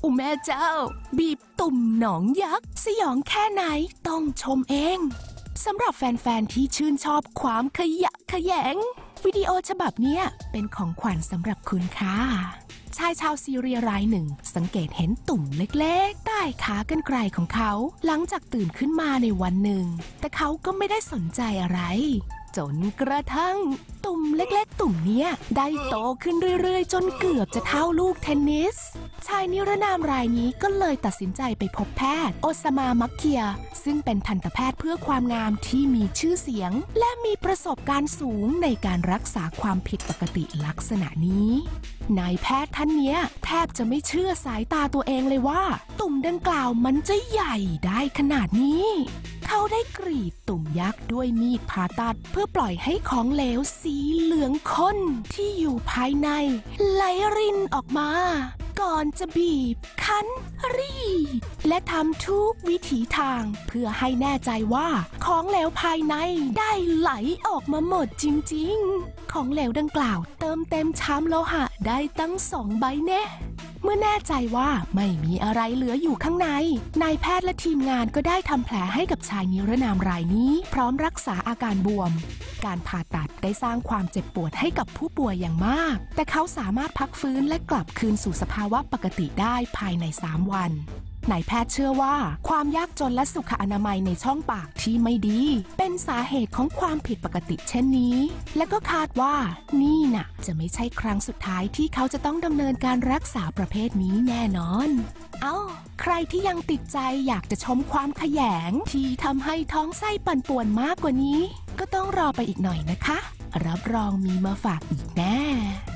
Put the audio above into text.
อุแม่เจ้าบีบตุ่มหนองยักษ์สยองแค่ไหนต้องชมเองสำหรับแฟนๆที่ชื่นชอบความขยะแขยงวิดีโอฉบับนี้เป็นของขวัญสำหรับคุณค่ะชายชาวซีเรียรายหนึ่งสังเกตเห็นตุ่มเล็กๆใต้ขากรรไกรของเขาหลังจากตื่นขึ้นมาในวันหนึ่งแต่เขาก็ไม่ได้สนใจอะไรจนกระทั่งตุ่มเล็กๆตุ่มนี้ได้โตขึ้นเรื่อยๆจนเกือบจะเท่าลูกเทนนิสชายนิรนามรายนี้ก็เลยตัดสินใจไปพบแพทย์โอซามามักเคียซึ่งเป็นทันตแพทย์เพื่อความงามที่มีชื่อเสียงและมีประสบการณ์สูงในการรักษาความผิดปกติลักษณะนี้นายแพทย์ท่านนี้แทบจะไม่เชื่อสายตาตัวเองเลยว่าตุ่มดังกล่าวมันจะใหญ่ได้ขนาดนี้เขาได้กรีดตุ่มยักษ์ด้วยมีดผ่าตัดเพื่อปล่อยให้ของเหลวสีเหลืองข้นที่อยู่ภายในไหลรินออกมาก่อนจะบีบคั้นรีดและทำทุกวิถีทางเพื่อให้แน่ใจว่าของเหลวภายในได้ไหลออกมาหมดจริงๆของเหลวดังกล่าวเติมเต็มชามโลหะได้ตั้ง2 ใบแน่เมื่อแน่ใจว่าไม่มีอะไรเหลืออยู่ข้างในนายแพทย์และทีมงานก็ได้ทำแผลให้กับชายนิรนามรายนี้พร้อมรักษาอาการบวมการผ่าตัดได้สร้างความเจ็บปวดให้กับผู้ป่วยอย่างมากแต่เขาสามารถพักฟื้นและกลับคืนสู่สภาวะปกติได้ภายใน3 วันนายแพทย์เชื่อว่าความยากจนและสุขอนามัยในช่องปากที่ไม่ดีเป็นสาเหตุของความผิดปกติเช่นนี้และก็คาดว่านี่น่ะจะไม่ใช่ครั้งสุดท้ายที่เขาจะต้องดำเนินการรักษาประเภทนี้แน่นอนใครที่ยังติดใจอยากจะชมความขยงที่ทำให้ท้องไส้ปั่นป่วนมากกว่านี้ก็ต้องรอไปอีกหน่อยนะคะรับรองมีมาฝากอีกแน่